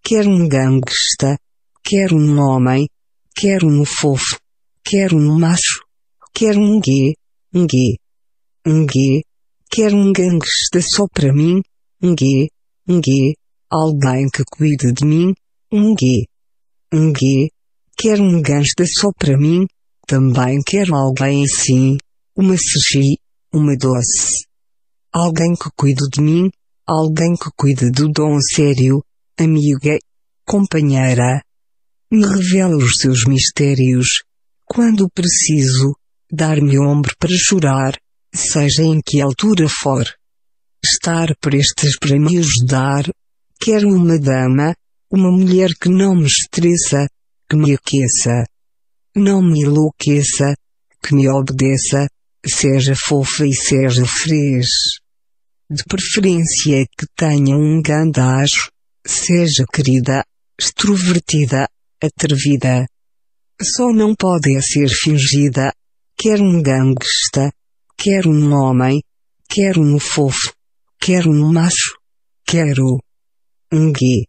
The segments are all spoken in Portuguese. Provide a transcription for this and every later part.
quero um gangsta, quero um homem, quero um fofo, quero um macho, quero um gay, quero um gangsta só para mim, um gay, alguém que cuide de mim, um gay, quero um gangsta só para mim, também quero alguém assim, uma sushi, uma doce. Alguém que cuide de mim, alguém que cuide do dom sério, amiga, companheira. Me revela os seus mistérios, quando preciso, dar-me ombro para chorar, seja em que altura for. Estar prestes para me ajudar, quero uma dama, uma mulher que não me estressa, que me aqueça. Não me enlouqueça, que me obedeça, seja fofa e seja fres. De preferência que tenha um gandajo, seja querida, extrovertida, atrevida. Só não pode ser fingida, quero um gangsta, quero um homem, quero um fofo, quero um macho, quero um gay,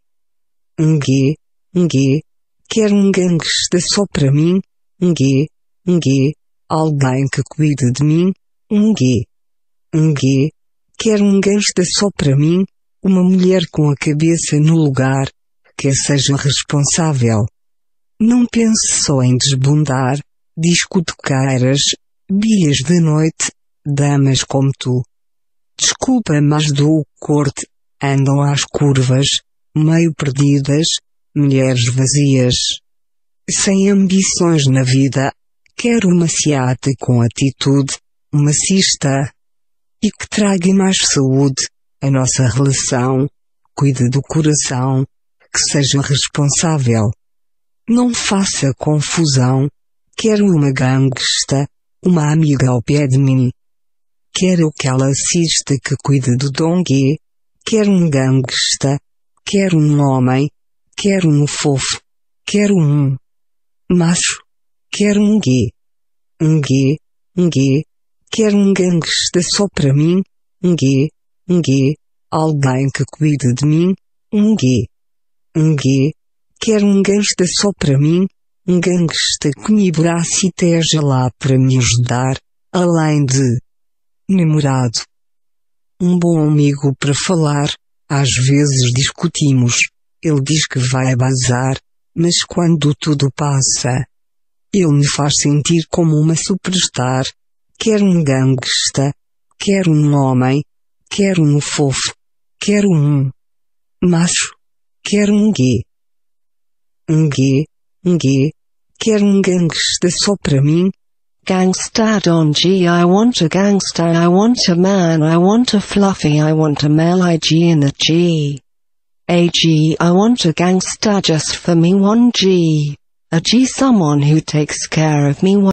quero um gangsta só para mim, um gay, alguém que cuide de mim, um gay, quero um gangsta só para mim, uma mulher com a cabeça no lugar, que seja responsável. Não pense só em desbundar, discotequeiras, bias da noite, damas como tu. Desculpa, mas dou corte, andam às curvas, meio perdidas, mulheres vazias. Sem ambições na vida, quero uma seata com atitude, uma cista. E que traga mais saúde, a nossa relação, cuide do coração, que seja responsável. Não faça confusão, quero uma gangsta, uma amiga ao pé de mim. Quero que ela assista que cuide do dongue, quero um gangsta, quero um homem, quero um fofo, quero um macho, quero um gay, quero um gangsta só para mim, um gay, alguém que cuide de mim, um gay, quero um gangsta só para mim, um gangsta que me abrace e esteja lá para me ajudar, além de namorado. Um bom amigo para falar, às vezes discutimos, ele diz que vai bazar, mas quando tudo passa, ele me faz sentir como uma superstar. Quero um gangsta, quero um homem, quero um fofo, quero um macho, quero um gay, quero um gangsta só para mim. Gangsta Don G, I want a gangsta, I want a man, I want a fluffy, I want a male IG and a G. A G, I want a gangsta just for me, one G. A G, someone who takes care of me.